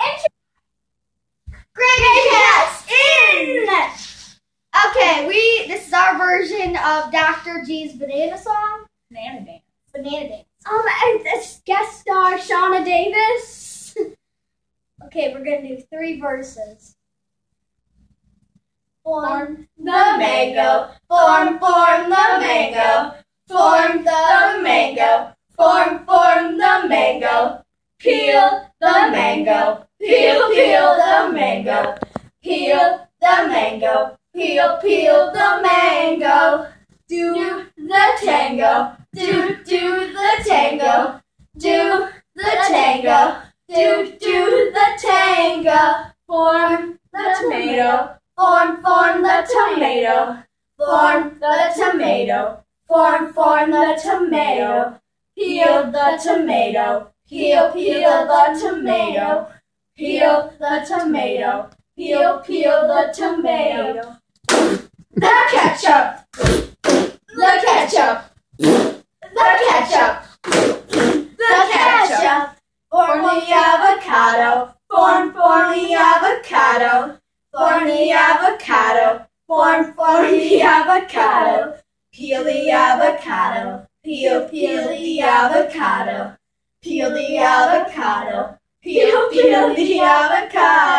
Granny Cat's in! Okay, this is our version of Dr. G's Banana Song. Banana Dance. Banana Dance. And this guest star, Shauna Davis. Okay, we're gonna do 3 verses. Form the mango, form the mango, form the mango, form the mango, peel the mango, peel the mango, peel the mango, peel the mango, do the tango, do the tango, do the tango, do the tango, form the tomato. Form the tomato, form the tomato, form the tomato, peel the tomato, peel the tomato, peel the tomato, peel the tomato. The ketchup, the ketchup, the ketchup, the ketchup, form the avocado, form the avocado. Form the avocado, form the avocado, peel the avocado, peel the avocado, peel the avocado, peel the avocado.